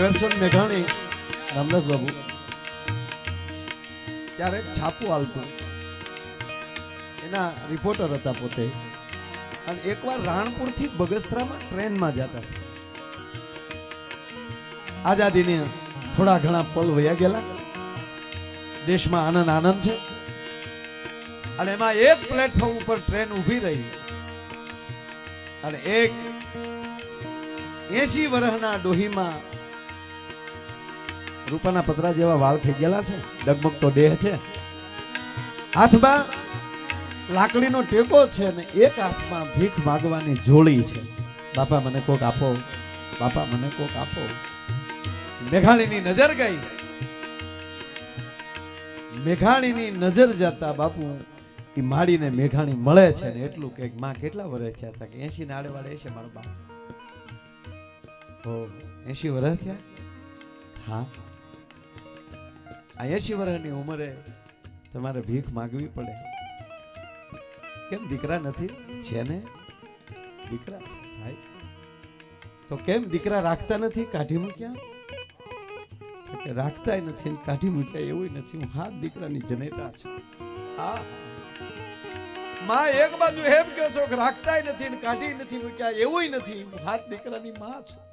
ઝવેરચંદ મેઘાણી રામદાસ બાબુ ત્યારે એક છાપું આવતું, એના રિપોર્ટર હતા પોતે, અને એકવાર રાણપુરથી બગસરામાં ટ્રેનમાં જતા, આઝાદીને થોડા ઘણા પલ વયા ગયેલા, દેશમાં આનંદ છે, અને એમાં એક પ્લેટફોર્મ ઉપર ટ્રેન ઊભી રહી અને એક 80 વર્ષના ડોહીમાં રૂપાના પતરા જેવા વાળ થઈ ગયેલા છે, ડગમગતો દેહ છે, હાથમાં લાકડીનો ટેકો છે ને એક હાથમાં ભીખ માંગવાની જોડી છે. બાપા મને કોક આપો, બાપા મને કોક આપો. મેઘાણીની નજર ગઈ, મેઘાણીની નજર જતા બાપુ એ માડીને મેઘાણી મળે છે ને એટલું કે માં કેટલા વર્ષ છે? કે 80 ના આડેવાડે છે મારો બાપ. ઓ 80 વર્ષ થયા? હા. આ 80 વર્ષની ઉંમરે તમારે ભીખ માંગવી પડે, કેમ દીકરા નથી? છે ને દીકરા છે ભાઈ, તો કેમ દીકરા રાખતા નથી, કાઢી મૂક્યા? રાખતાય નથી, કાઢી મૂક્યા એવું નથી. હું હાથ દીકરાની જનેતા છું. હા માં એક બાજુ એમ કહો છો કે રાખતાય નથી ને કાઢી નથી મૂક્યા એવું નથી, હું હાથ દીકરાની માં છું.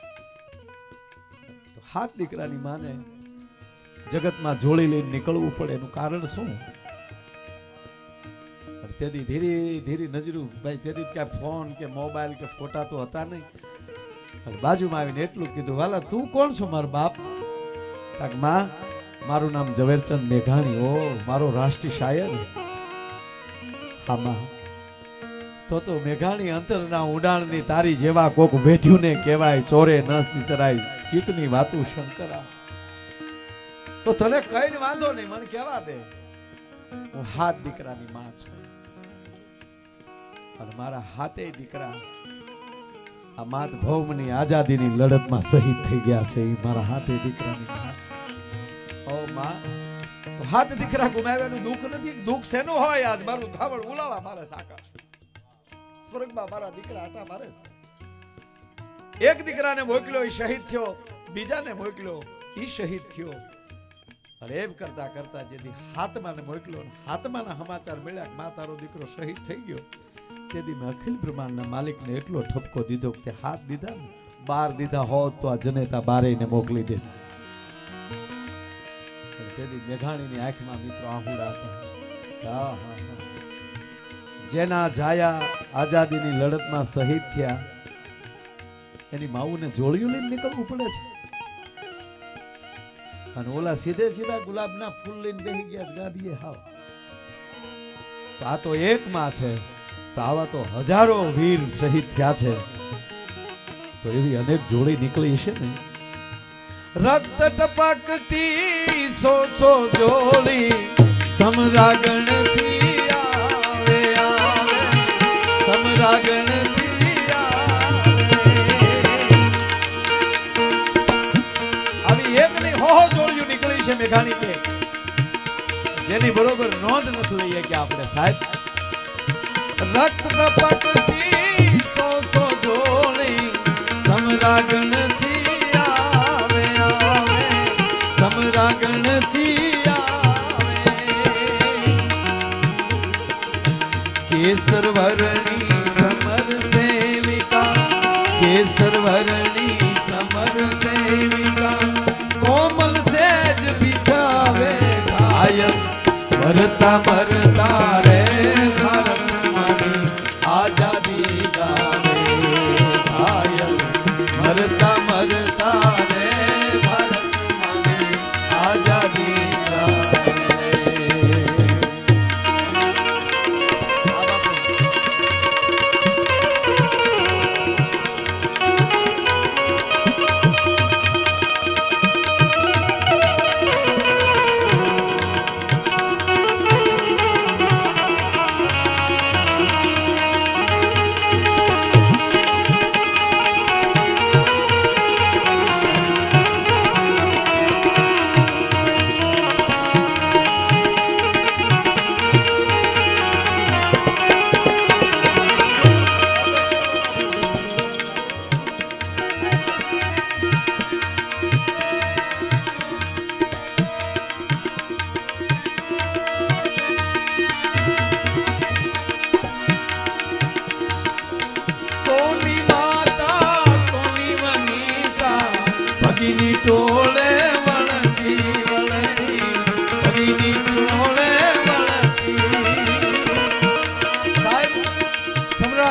તો હાથ દીકરાની માને જગતમાં જોડી લઈને નીકળવું પડે, એનું કારણ શું? તેથી ધીરે ધીરે નજરું ભાઈ, તેથી ક્યાં ફોન કે મોબાઈલ કે ફોટા તો હતા નહીં. બાજુમાં આવીને એટલું કીધું, વાલા તું કોણ છો? મારો બાપ. માં મારું નામ ઝવેરચંદ મેઘાણી. ઓ મારો રાષ્ટ્રીય શાયર. હા માં. તો મેઘાણી અંતરના ઉડાણની તારી જેવા કોક વેધ્યું ને કહેવાય, ચોરે ન તરાય ચિતની વાતું શંકરા. તો તને કઈ વાંધો નહીં, મને કહેવા દે, હું હાથ દીકરાની માં છું, અને મારા હાથે દીકરા આ માતભૌમની આઝાદીની લડતમાં શહીદ થઈ ગયા છે. એ મારા હાથે દીકરાની માં છે. ઓ માં, તો હાથ દીકરા ગુમાવ્યાનું દુઃખ નથી. દુઃખ શેનું હોય? આજ મારું ધાવણ ઉલાળા મારે સાકા, સ્વર્ગમાં મારા દીકરા આટા મારે. એક દીકરાને મોકલ્યો, એ શહીદ થયો, બીજાને મોકલ્યો, એ શહીદ થયો. અને એમ કરતા કરતા જેથી હાથમાને મોકલ્યો, હાથમાના સમાચાર મળ્યા માં તારો દીકરો શહીદ થઈ ગયો, તેથી મેં અખિલ બ્રહ્માંડના માલિકને એટલો ઠપકો દીધો કે હાથ દીધા ને 12 દીધા હોત તો આ જનેતા 12 ને મોકલી દે. તેથી મેઘાણીની આંખમાં મિત્રો આહુડા હતા. જેના જાયા આઝાદીની લડતમાં શહીદ થયા, એની માવુને જોડિયું લઈને નીકળવું પડે છે. અને ઓલા સીધે સીધા ગુલાબના ફૂલ લઈને બેસી ગયા ગાદીએ. હાવ તો આ તો એક માં છે, તો આવા તો હજારો વીર શહીદ થયા છે. તો એવી અનેક જોડી નીકળી છે ને. રક્ત ટપકતી સો જોડી સમરાગણથી આવે આવે, સમરાગણથી આવી એક ની હો જોડીઓ નીકળી છે મેઘાણી કે, જેની બરોબર નોંધ નથી લઈએ કે આપણે સાહેબ. રક્ત ટપકતી સો જોડી સમરાગણથી આવે આવે, સમરાગણથી આવે. કેસર વર્ણી સમર સેવિકા, કેસર વર્ણી સમર સેવિકા, કોમલ સેજ બિછાવે ઘાયલ, મરતા મરતા રે આઝાદી ગાવે ઘાયલ, મરતા મરતા રે ભારત માને આઝાદી ગાવે.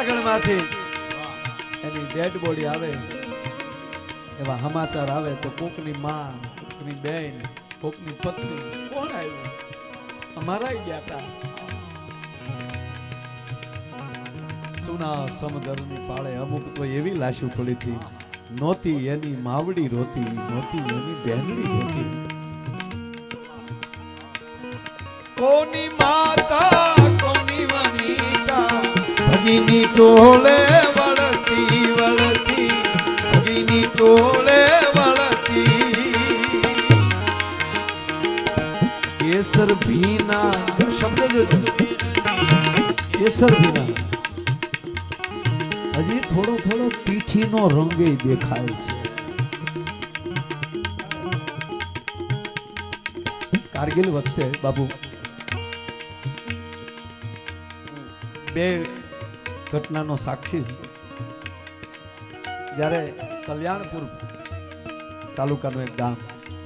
આગળમાંથી એની ડેડ બોડી આવે, એવા સમાચાર આવે તો કોકની માં, કોકની બેન, કોકની પત્ની, કોણ આવ્યું? અમારા ગયા હતા. સુના સમદરની પાળે અમુક તો એવી લાશું પડી હતી, નોતી એની માવડી રોતી, નોતી એની બહેનડી રોતી. કોની માતા કોની વનિતા ભગીની ટોળે વળતી વળતી, ભગીની ટોળે વળતી. કેસર ભીના શબ્દ કેસર ભીના હજી થોડો થોડો પીઠીનો રંગે દેખાય છે. કારગિલ વખતે બાબુ બે ઘટનાનો સાક્ષી. જ્યારે કલ્યાણપુર તાલુકાનું એક ગામ,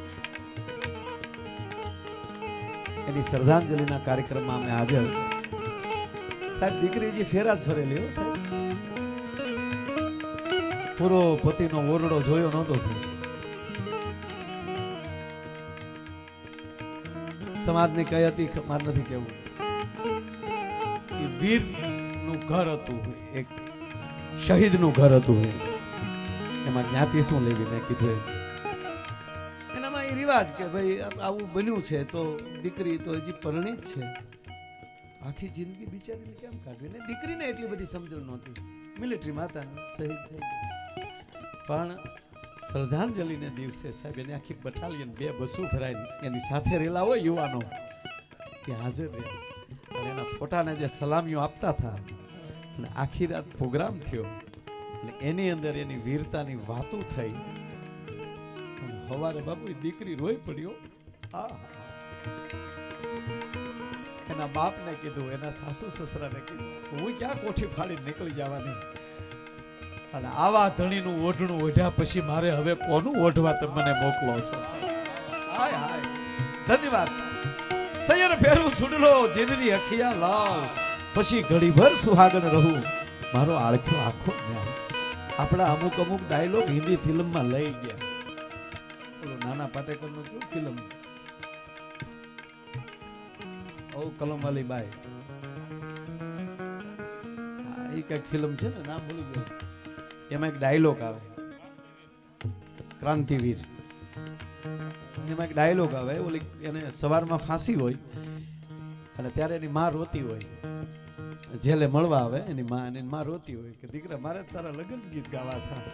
એની શ્રદ્ધાંજલિના કાર્યક્રમમાં અમે હાજર. સાહેબ દીકરીજી ફેરા જ ફરેલી હો સાહેબ, પૂરો પતિનો ઓરડો જોયો નહોતો. સમાજની કઈ હતી માર નથી કેવું, વીર નું ઘર હતું, એક શહીદ નું ઘર હતું. એમાં જ્ઞાતિ શું લેવી, મેં કીધું એનામાં એ રિવાજ કે ભાઈ આવું બન્યું છે તો દીકરી તો હજી પરણિત છે, આખી જિંદગી બિચારીને કેમ કાઢવી. ને દીકરીને એટલી બધી સમજણ નહોતી, મિલિટરીમાં હતા, શહીદ થઈ ગઈ. પણ શ્રદ્ધાંજલિને દિવસે સાહેબ એની આખી બટાલિયન, 2 બસો ભરાય, એની સાથે રેલા હોય યુવાનો કે હાજર રહે, અને એના ફોટાને જે સલામીઓ આપતા હતા, અને આખી રાત પ્રોગ્રામ થયો, અને એની અંદર એની વીરતાની વાતો થઈ. અને સવારે બાપુ દીકરી રોઈ પડ્યો. એના બાપને કીધું, એના સાસુ સસરાને કીધું, હું ક્યાં કોઠી ફાડી નીકળી જવાની, અને આવા ધણીનું ઓઢણું ઓઢ્યા પછી મારે હવે કોનું ઓઢવા તમે મને મોકલો છો. હાય હાય, ધન્યવાદ. સૈયર ફેરવું છૂડલો જીનની અખિયા લાવ, પછી ઘડીભર સુહાગણ રહું મારો આળખ્યો આખો ન્યાય. આપણા અમુક અમુક ડાયલોગ હિન્દી ફિલ્મમાં લઈ ગયા. ઓલો નાના પાટેકરનું કયું ફિલ્મ, ઓ કલમવાલી બાઈ, એ કઈક ફિલ્મ છે ને, નામ ભૂલી ગયો. એમાં એક ડાયલોગ આવે, ક્રાંતિવીર, એમાં એક ડાયલોગ આવે, ઓલી એને સવારમાં ફાંસી હોય અને ત્યારે એની માં રોતી હોય, જેલે મળવા આવે એની માં, અને માં રોતી હોય કે દીકરા મારે તારા લગ્ન ગીત ગાવા હતા.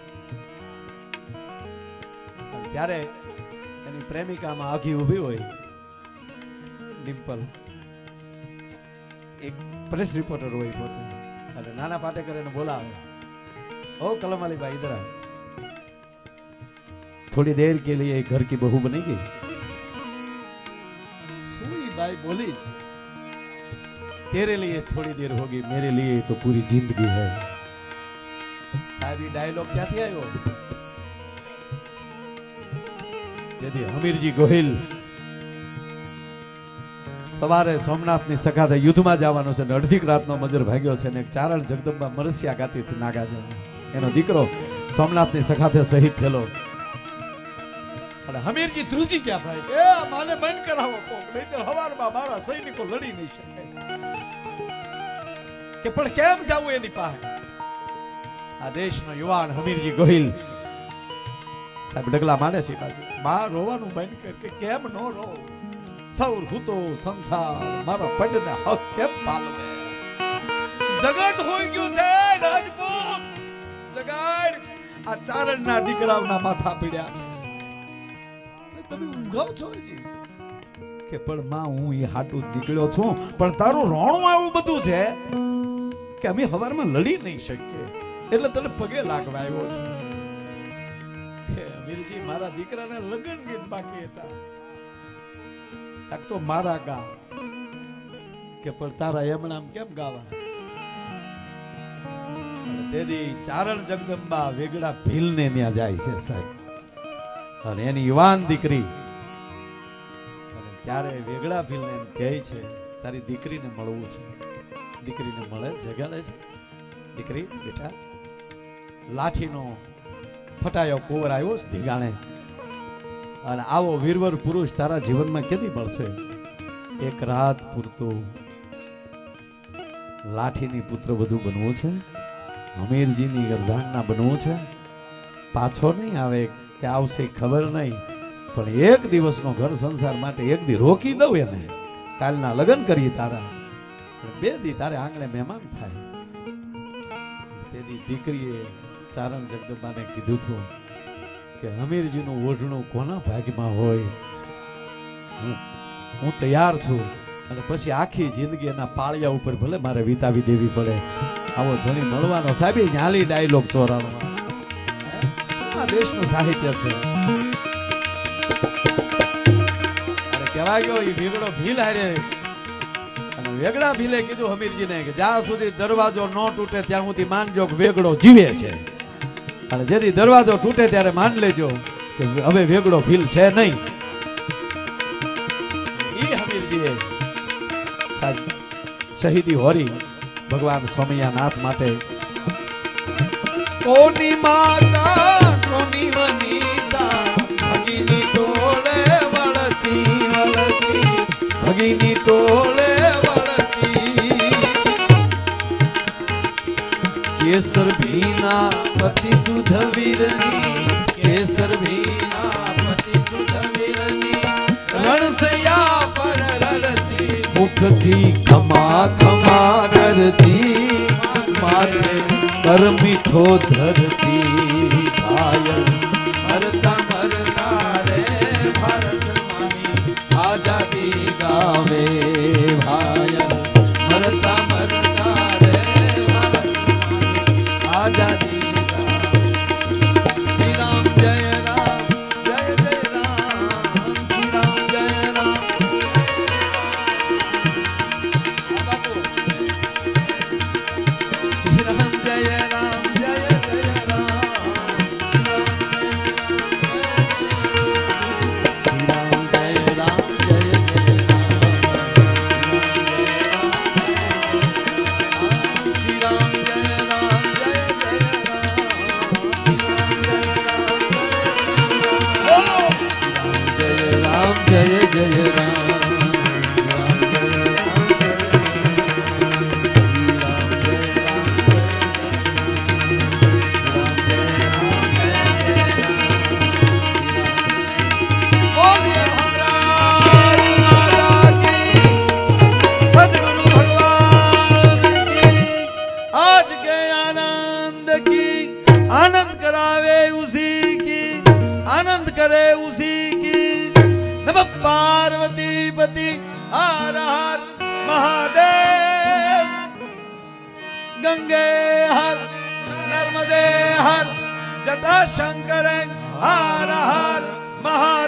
ત્યારે એની પ્રેમિકામાં આખી ઊભી હોય ડિમ્પલ, એક પ્રેસ રિપોર્ટર હોય પોતે, અને નાના પાટેકર એને બોલાવે, ओ कलम वाली भाई इधर आ, थोड़ी देर के लिए घर की बहू बनेगी. सुई बाई बोली, तेरे लिए थोड़ी देर होगी, मेरे लिए तो पूरी जिंदगी है. साहब डायलॉग क्यांથી આવ્યો? જેથી હમીરજી ગોહિલ સવારે સોમનાથની સખાતે યુદ્ધમાં જવાનો છે, અડધી રાતનો મજર ભાગ્યો છે, ને ચારણ જગદંબા મરસિયા ગાતી હતી નાગા જવાનો, એનો દીકરો સોમનાથની સખાતે શહીદ થયેલો. અને હમીરજી ધ્રુજી ગયા ભાઈ, એ માને બંધ કરાવો કોક, નહીતર હવારમાં મારા સૈનિકો લડી નહીં શકે. કે પણ કેમ જાવું એની પાસે? આ દેશનો યુવાન હમીરજી ગોહિલ સાહેબ ડગલા માંડે છે બાજુ, માં રોવાનું બંધ કર, કે કેમ નો રો, સૌર હૂતો સંસાર મારા પંડને હક કેમ પાલવે. જગત હોઈ ગયું છે રાજપૂત, જગાડ આ ચારણના દીકરાઓના માથા પીડ્યા છે, તમે ઊંઘાવ છો હજી? કે પણ માં હું એ હાટું નીકળ્યો છું, પણ તારું રોણું આવું બધું છે કે અમે હવારમાં લડી નહીં શકીએ, એટલે તને પગે લાગવા આવ્યો છું. કે અમીરજી મારા દીકરાને લગ્ન ગીત બાકી હતા, તાક તો મારા ગા, કે પણ તારા એમણામ કેમ ગાવા? તેથી ચારણ જગદંબા વેગડા ભીલને ત્યાં જાય છે સાહેબ, અને એની યુવાન દીકરી, અને ત્યારે વેગડા ભીલને એમ કહે છે તારી દીકરીને મળવું છે. દીકરીને મળે, જગાડે છે. દીકરી બેટા લાઠીનો ફટાયો કુંવર આવ્યો છે ધીગાણે અને આવો વીરવર પુરુષ તારા જીવનમાં કેદી મળશે એક રાત પૂરતું લાઠીની પુત્ર બધું બનવું છે હમીરજીની અર્ધાંગના બનવું છે પાછો નહીં આવે કે આવશે ખબર નહીં પણ એક દિવસનો ઘર સંસાર માટે એક દી રોકી દઉં એને કાલના લગ્ન કરીએ તારા બે દી તારે આંગણે મહેમાન થાય તેથી દીકરીએ ચારણ જગદંબાને કીધું હતું કે હમીરજીનું ઓઢણું કોના ભાગમાં હોય હું તૈયાર છું અને પછી આખી જિંદગી એના પાળિયા ઉપર ભલે મારે વિતાવી દેવી પડે આવો ધણી મળવાનો સાહેબ ન્યાલી ડાયલોગ ચોરાણવા આ દેશનું સાહિત્ય છે અને કહેવાય ગયો એ વેગડો ભીલ હારે અને વેગડા ભીલે કીધું હમીરજીને કે જ્યાં સુધી દરવાજો ન તૂટે ત્યાં સુધી માનજો કે વેગડો જીવે છે અને જેથી દરવાજો તૂટે ત્યારે માન લેજો કે હવે વેગડો ભીલ છે નહીં ઈ હમીરજીએ શહીદી હોરી ભગવાન સોમૈયાનાથ માટે કોની માતા કોની વનિતા ભગીની ટોળે વળતી વળતી ભગીની ટોળે વળતી કેસર ભીના પતિ સુધ વીરની કેસર ભીના પતિ સુધ વીરની રણસૈયા પર રડતી મુખથી ખમા ખમા કરતી માથે કર મીઠો ધરતી ભાયન મરતા મરતા રે ભારત માની આઝાદી ગાવે ભાયન મરતા મરતા રે ભારત માની આઝાદી ગાવે શ્રી રામ જય રામ જય જય રામ શ્રી રામ જય રામ શ્રી રામ જય રામ જય જય રામ શ્રી રામ જય રામ જય જય રામ શ્રી રામ જય રામ જય જય રામ જય જય રામ आनंद करावे उसी की आनंद करे उसी की नमः पार्वती पति हर हर महादेव गंगे हर नर्मदे हर जटा शंकर हर हर महा